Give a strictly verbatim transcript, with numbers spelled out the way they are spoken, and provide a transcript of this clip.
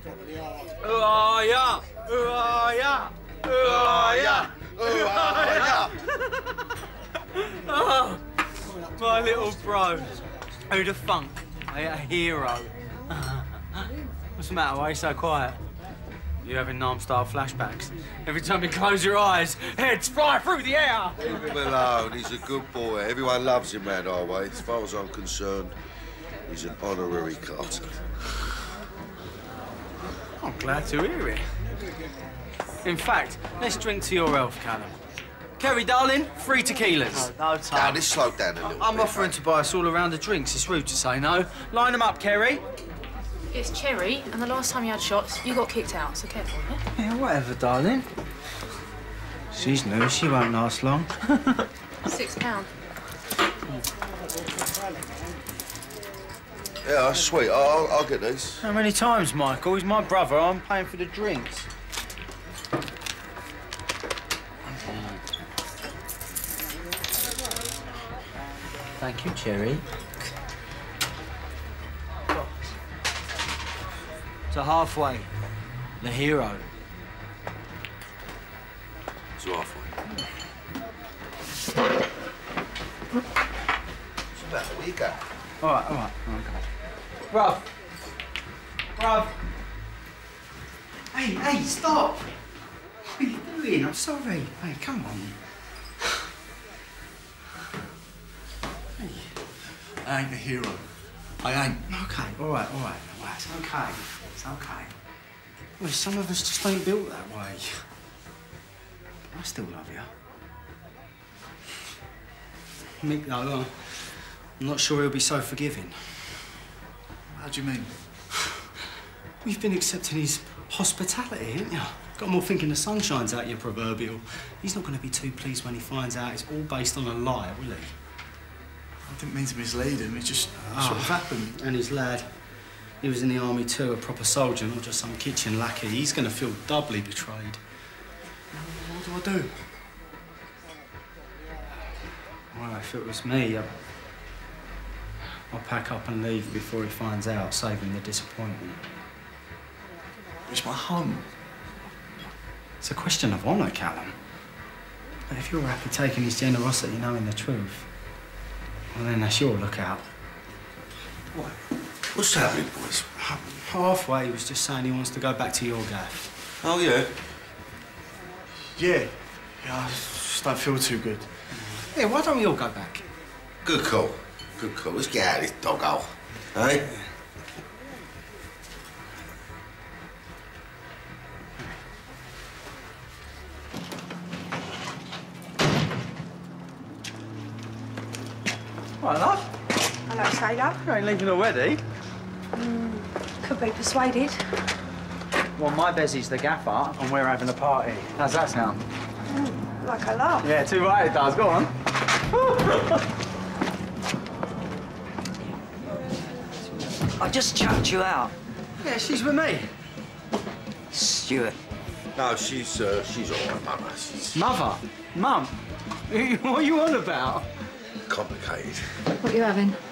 Oh, yeah! Oh, yeah! Oh, yeah! Oh, yeah! Oh, my little bro. Who'd have thunk? A hero. What's the matter? Why are you so quiet? You having Nam-style flashbacks? Every time you close your eyes, heads fly through the air! Leave him alone. He's a good boy. Everyone loves him round our way. As far as I'm concerned, he's an honorary Carter. I'm glad to hear it. In fact, let's drink to your health, Callum. Kerry, darling, three tequilas. No, no time. Now, let's slow down a little I'm bit, offering mate. to buy us all around the drinks. It's rude to say no. Line them up, Kerry. It's Cherry, and the last time you had shots, you got kicked out, so careful, yeah? Yeah, whatever, darling. She's new. She won't last long. Six pound. Yeah, sweet. I'll, I'll get these. How many times, Michael? He's my brother. I'm paying for the drinks. Thank you, Cherry. To halfway, the hero. So halfway. What's the matter? Where you go? All right, all right, okay. Bruv. Bruv. Hey, hey, stop! What are you doing? I'm sorry. Hey, come on. Hey. I ain't a hero. I ain't. Okay, all right, all right. All right, it's okay. It's okay. Well, some of us just ain't built that way. I still love you. Mick, though, I'm not sure he'll be so forgiving. How do you mean? You've been accepting his hospitality, haven't you? Got more thinking the sun shines out your proverbial. He's not going to be too pleased when he finds out it's all based on a lie, will he? I didn't mean to mislead him. It just Oh. sort of happened. And his lad, he was in the army too, a proper soldier, not just some kitchen lackey. He's going to feel doubly betrayed. What do I do? Well, if it was me, I'd, I'll pack up and leave before he finds out, saving the disappointment. It's my home. It's a question of honour, Callum. But if you're happy taking his generosity, knowing the truth, well, then that's your lookout. What? What's happening, boys? Halfway, he was just saying he wants to go back to your gaff. Oh, yeah? Yeah. Yeah, I just don't feel too good. Yeah, why don't we all go back? Good call. Good call. Let's get out of this doggo. Eh? Right, love. Hello, sailor. You ain't leaving already. Mm, could be persuaded. Well, my Bezzy's the gaffer, and we're having a party. How's that sound? Mm, like a laugh. Yeah, too right it does. Go on. I just chucked you out. Yeah, she's with me. Stuart. No, she's, uh, she's all right, Mama. She's Mother? Mum? What are you on about? complicated. What are you having?